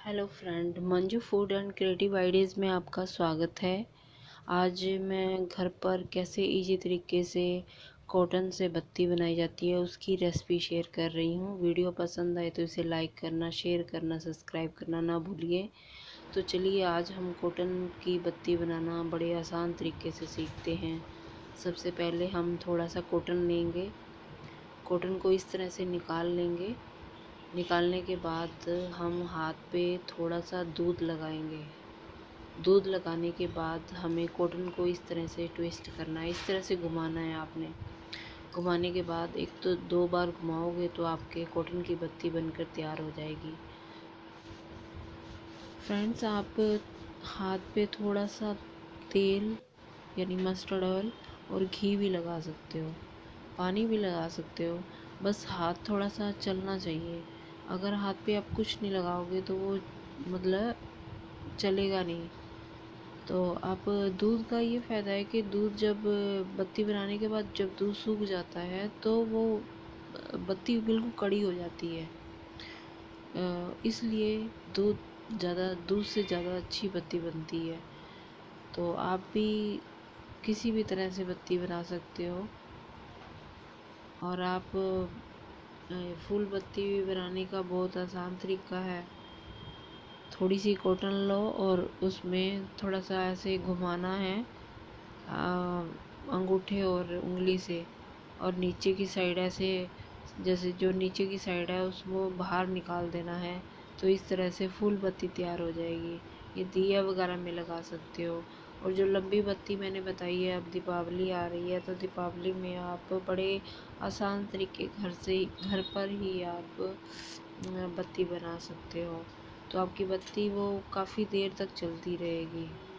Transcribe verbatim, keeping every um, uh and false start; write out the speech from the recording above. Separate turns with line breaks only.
Hello friend, Manju food and creative ideas में आपका स्वागत है। आज मैं घर पर कैसे इजी तरीके से कॉटन से बत्ती बनाई जाती है उसकी रेसिपी शेयर कर रही हूँ। वीडियो पसंद आए तो इसे लाइक करना, शेयर करना, सब्सक्राइब करना ना भूलिए। तो चलिए आज हम कॉटन की बत्ती बनाना बड़े आसान तरीके से सीखते हैं। सबसे पहले हम थोड़ा सा कॉटन लेंगे। कॉटन को इस तरह से निकाल लेंगे। निकालने के बाद हम हाथ पे थोड़ा सा दूध लगाएंगे। दूध लगाने के बाद हमें कॉटन को इस तरह से ट्विस्ट करना है, इस तरह से घुमाना है आपने। घुमाने के बाद एक तो दो बार घुमाओगे तो आपके कॉटन की बत्ती बनकर तैयार हो जाएगी। फ्रेंड्स, आप हाथ पे थोड़ा सा तेल यानी मस्टर्ड ऑयल और घी भी लगा सकते हो, पानी भी लगा सकते हो। बस हाथ थोड़ा सा चलना चाहिए। अगर हाथ पे आप कुछ नहीं लगाओगे तो वो मतलब चलेगा नहीं। तो आप दूध का ये फ़ायदा है कि दूध जब बत्ती बनाने के बाद जब दूध सूख जाता है तो वो बत्ती बिल्कुल कड़ी हो जाती है। इसलिए दूध ज़्यादा दूध से ज़्यादा अच्छी बत्ती बनती है। तो आप भी किसी भी तरह से बत्ती बना सकते हो। और आप फूल बत्ती बनाने का बहुत आसान तरीका है। थोड़ी सी कॉटन लो और उसमें थोड़ा सा ऐसे घुमाना है अंगूठे और उंगली से, और नीचे की साइड ऐसे, जैसे जो नीचे की साइड है उसको बाहर निकाल देना है। तो इस तरह से फूल बत्ती तैयार हो जाएगी। ये दिया वगैरह में लगा सकते हो। और जो लंबी बत्ती मैंने बताई है, अब दीपावली आ रही है तो दीपावली में आप बड़े आसान तरीके घर से घर पर ही आप बत्ती बना सकते हो। तो आपकी बत्ती वो काफ़ी देर तक चलती रहेगी।